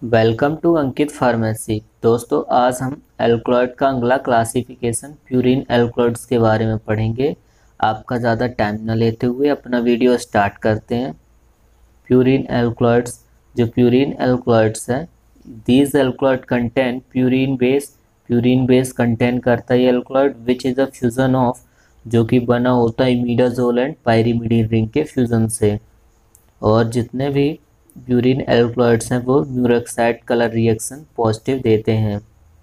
Welcome to Ankit pharmacy. दोस्तों, आज हम एल्कलॉइड का अगला क्लासिफिकेशन प्यूरिन एल्कलॉइड्स के बारे में पढ़ेंगे। आपका ज़्यादा टाइम न लेते हुए अपना वीडियो स्टार्ट करते हैं। प्यूरिन एल्कलॉइड्स, जो प्यूरिन एल्कलॉइड्स हैं, these alkaloid contain purine base contain करता है ये alkaloid which is a fusion of, जो कि बना होता है इमिडाजोल एंड पायरिमिडीन रिंग के फ्यूज़न से। और जितने भी प्यूरिन एल्कलॉइड्स हैं वो म्यूरॉक्साइड कलर रिएक्शन पॉजिटिव देते हैं।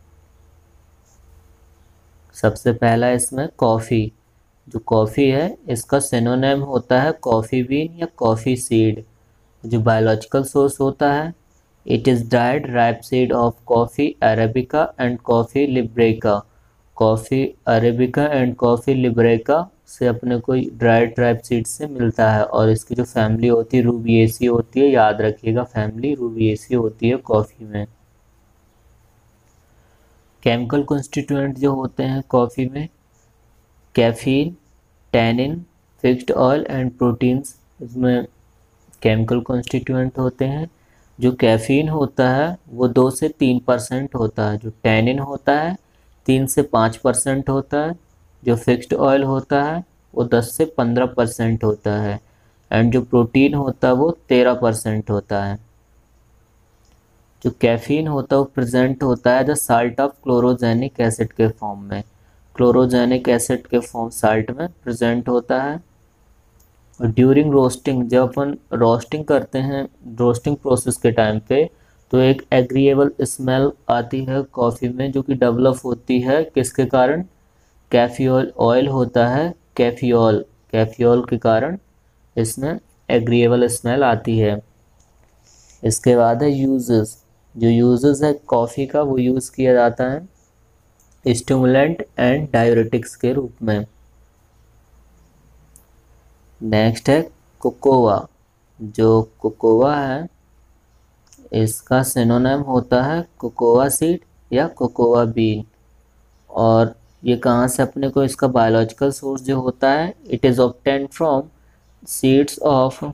सबसे पहला इसमें कॉफ़ी, जो कॉफ़ी है इसका सिनोनिम होता है कॉफ़ी बीन या कॉफ़ी सीड। जो बायोलॉजिकल सोर्स होता है, it is dried ripe seed of coffee arabica and coffee liberica. Coffee arabica and coffee liberica से अपने को ड्राइड राइप सीड से मिलता है। और इसकी जो फैमिली होती है रूबिएसी होती है, याद रखिएगा फैमिली रूबिएसी होती है कॉफ़ी में। केमिकल कॉन्स्टिट्यूएंट जो होते हैं कॉफ़ी में, caffeine, tannin, fixed oil and proteins इसमें केमिकल कॉन्स्टिट्यूएंट होते हैं। जो कैफीन होता है वो 2 से 3% होता है। जो टैनिन होता है 3 से 5% होता है। जो फिक्स्ड ऑयल होता है वो 10 से 15% होता है। एंड जो प्रोटीन होता है वो 13% होता है। जो कैफीन होता है वो प्रेजेंट होता है the salt of chlorogenic acid के फॉर्म में। क्लोरोजेनिक एसिड के फॉर्म साल्ट में प्रेजेंट होता है। और ड्यूरिंग रोस्टिंग, जब अपन रोस्टिंग करते हैं रोस्टिंग प्रोसेस के टाइम पे, तो एक एग्रीएबल स्मेल आती है कॉफ़ी में, जो कि डेवलप होती है किसके कारण? कैफियोल ऑयल होता है, कैफियोल कैफियोल के कारण इसमें एग्रीएबल स्मेल आती है। इसके बाद है यूजेस। जो यूजेस है कॉफ़ी का वो यूज़ किया जाता है स्टिमुलेंट एंड डायूरेटिक्स के रूप में। नेक्स्ट है कोकोआ। जो कोकोआ है इसका सिनोनिम होता है कोकोआ सीड या कोकोआ बीन। और ये कहाँ से अपने को इसका बायोलॉजिकल सोर्स जो होता है, it is obtained from seeds of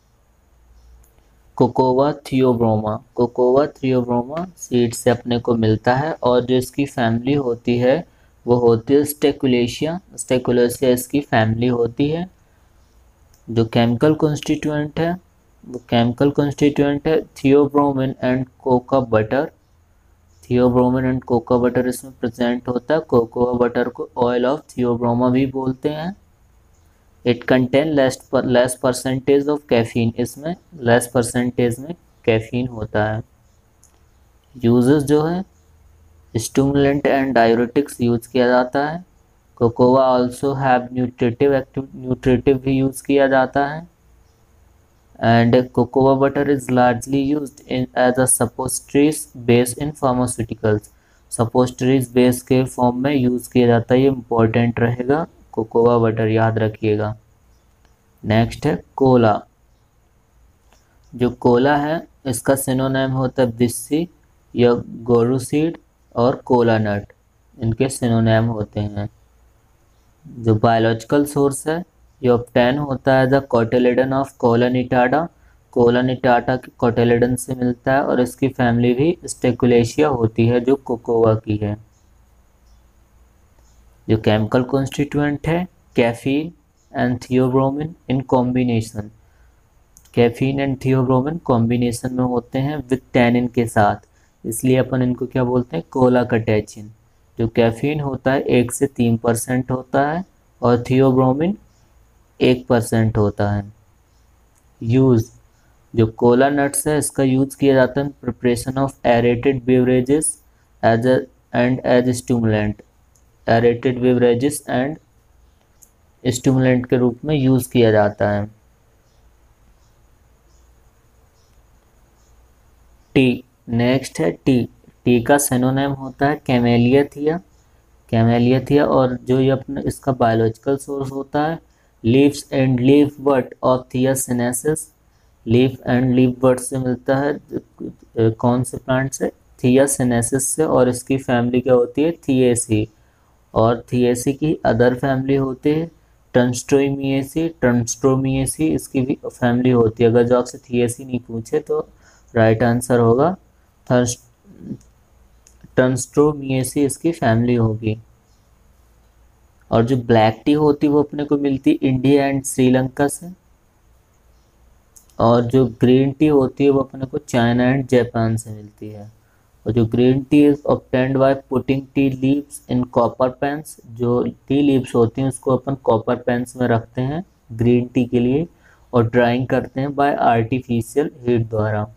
cocoa theobroma. Cocoa theobroma seed से अपने को मिलता है। और जो इसकी फैमिली होती है वो होती है स्टेकुलेशिया। स्टेकुलेशिया इसकी फैमिली होती है। जो केमिकल कॉन्स्टिट्यूएंट है वो केमिकल कॉन्स्टिट्यूएंट है theobromine and cocoa butter. Theobromine and cocoa butter इसमें प्रेजेंट होता है। कोकोआ बटर को ऑयल ऑफ थियोब्रोमा भी बोलते हैं। It contain less percentage of caffeine, इसमें लेस परसेंटेज में कैफीन होता है। यूजेस जो है स्टिमुलेंट एंड डायूरेटिक्स यूज किया जाता है। कोकोआ आल्सो हैव न्यूट्रिटिव भी यूज किया जाता है। And cocoa butter is largely used in as a suppositories base in pharmaceuticals. Suppositories base के फॉर्म में यूज किया जाता है, ये इंपॉर्टेंट रहेगा। कोकोआ बटर याद रखिएगा। नेक्स्ट है कोला। जो कोला है इसका सिनोनिम होता है बिस्सी या गोरू सीड और कोला नट, इनके सिनोनिम होते हैं। जो बायोलॉजिकल सोर्स है ये ऑब्टेन होता है the cotyledon of kola nitida. Kola nitida के कोटिलेडन से मिलता है। और इसकी फैमिली भी स्टेकुलेशिया होती है जो कोकोआ की है। जो केमिकल कॉन्स्टिट्यूएंट है caffeine and theobromine in combination. Caffeine and theobromine combination में होते हैं विद टैनिन के साथ, इसलिए अपन इनको क्या बोलते हैं? Kola catechin. जो कैफीन होता है 1 से 3% होता है और थियोब्रोमिन 1% होता है। यूज़, जो कोला नट्स है इसका यूज़ किया जाता है preparation of aerated beverages and as stimulant. Aerated beverages and stimulant के रूप में यूज़ किया जाता है। टी, नेक्स्ट है टी। टी का सिनोनिम होता है कैमेलिया थिया। और जो ये अपना इसका बायोलॉजिकल सोर्स होता है leaves and leaf bud of thea sinensis. Leaf and leaf bud से मिलता है कौन से प्लांट से? थियासिनेसिस से। और इसकी फैमिली क्या होती है? थिएसी। और थिएसी की अदर फैमिली होती है टर्नस्ट्रोमिएसी इसकी भी फैमिली होती है। अगर जो आपसे थिएसी नहीं पूछे तो राइट आंसर होगा टर्नस्ट्रोमिएसी इसकी फैमिली होगी। और जो ब्लैक टी होती है वो अपने को मिलती है इंडिया एंड श्रीलंका से, और जो ग्रीन टी होती है वो अपने को चाइना एंड जापान से मिलती है। और जो green tea is obtained by putting tea leaves in copper pans, जो टी लीव्स होती हैं उसको अपन कॉपर पैंस में रखते हैं ग्रीन टी के लिए, और ड्राइंग करते हैं बाय आर्टिफिशियल हीट द्वारा।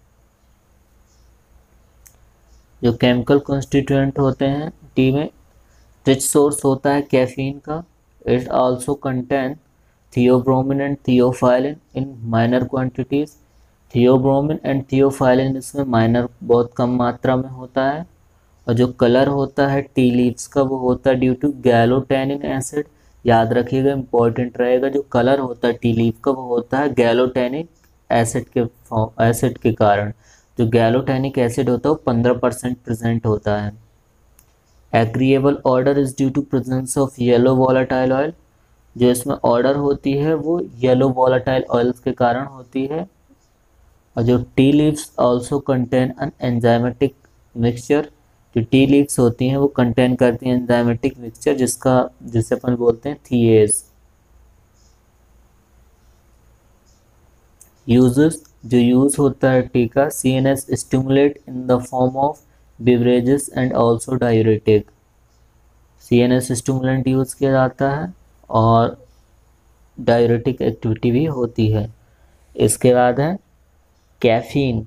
जो केमिकल कॉन्स्टिट्यूएंट होते हैं टी में, रिच सोर्स होता है कैफीन का। It also contain theobromine and theophylline in minor quantities. Theobromine and theophylline इसमें माइनर बहुत कम मात्रा में होता है। और जो कलर होता है टी लीव्स का वो होता है ड्यू टू गैलोटैनिन एसिड। याद रखिएगा, इंपॉर्टेंट रहेगा, जो कलर होता है टी लीव का वो होता है गैलोटैनिक एसिड के कारण। जो गैलोटैनिक एसिड होता है वो 15% प्रेजेंट होता है। Agreeable odour is due to presence of yellow volatile oil. जो इसमें ऑर्डर होती है वो येलो वॉलेटाइल ऑयल्स के कारण होती है। और जो tea leaves also contain an enzymatic mixture. जो टी लीव्स होती हैं वो कंटेन करती हैं एंजाइमेटिक मिक्सचर जिसे अपन बोलते हैं थिएज। यूजेस, जो यूज होता है टी का, CNS stimulant in the form of beverages and also diuretic. CNS stimulant use किया जाता है और डायूरेटिक एक्टिविटी भी होती है। इसके बाद है कैफीन।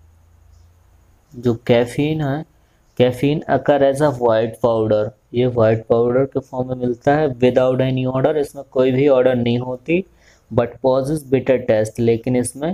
जो कैफीन है, caffeine occur as a white powder. ये वाइट पाउडर के फॉर्म में मिलता है विदाउट एनी ऑर्डर, इसमें कोई भी ऑर्डर नहीं होती, बट पॉजेज बिटर टेस्ट, लेकिन इसमें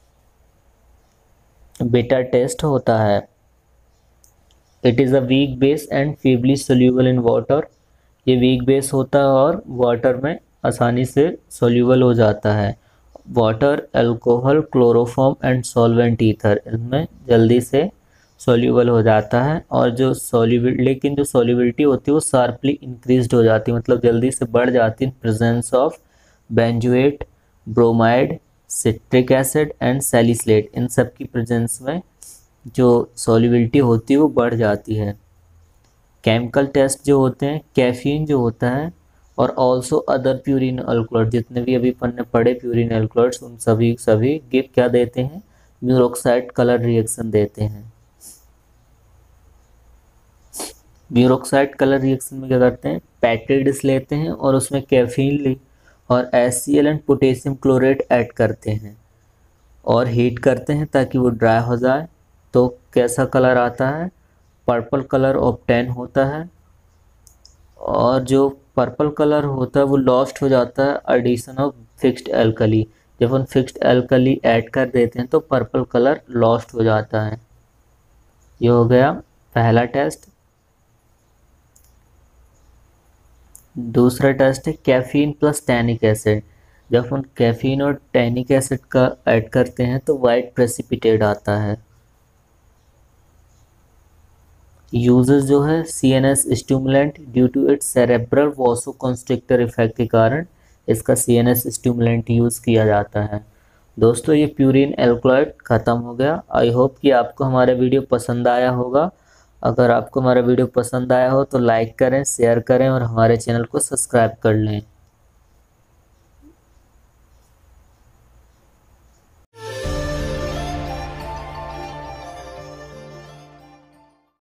बिटर टेस्ट होता है। It is a weak base and feebly soluble in water. ये वीक बेस होता है और वाटर में आसानी से सोल्यूबल हो जाता है। Water, alcohol, chloroform and solvent ether, इनमें जल्दी से सोल्यूबल हो जाता है। और जो लेकिन जो सोल्यूबिलिटी होती है वो शार्पली इंक्रीज्ड हो जाती है, मतलब जल्दी से बढ़ जाती है presence of benzoate, bromide, citric acid and salicylate. इन सब की प्रेजेंस में जो सोल्यूबिलिटी होती है वो बढ़ जाती है। केमिकल टेस्ट जो होते हैं, कैफीन जो होता है और ऑल्सो अदर प्यूरिन अल्कोहल, जितने भी अभी अपन ने पढ़े प्यूरिन अल्कोहल्स, उन सभी गिव क्या देते हैं, म्यूरोक्साइड कलर रिएक्शन देते हैं। म्यूरोक्साइड कलर रिएक्शन में क्या करते हैं, पैटिड्स लेते हैं और उसमें कैफीन ले और HCl and potassium chlorate add करते हैं और हीट करते हैं ताकि वो ड्राई हो जाए। तो कैसा कलर आता है, पर्पल कलर ऑब्टेन होता है। और जो पर्पल कलर होता है वो लॉस्ट हो जाता है एडिशन ऑफ फिक्स्ड एल्कली। जब हम फिक्स्ड एल्कली ऐड कर देते हैं तो पर्पल कलर लॉस्ट हो जाता है। ये हो गया पहला टेस्ट। दूसरा टेस्ट है कैफीन प्लस टैनिक एसिड। जब हम कैफीन और टैनिक एसिड का ऐड करते हैं तो वाइट प्रेसिपिटेट आता है। यूजेस जो है, CNS stimulant due to its cerebral vasoconstrictor effect के कारण इसका CNS स्टिमुलेंट यूज़ किया जाता है। दोस्तों ये प्यूरिन एल्कलॉइड ख़त्म हो गया। आई होप कि आपको हमारा वीडियो पसंद आया होगा। अगर आपको हमारा वीडियो पसंद आया हो तो लाइक करें, शेयर करें और हमारे चैनल को सब्सक्राइब कर लें।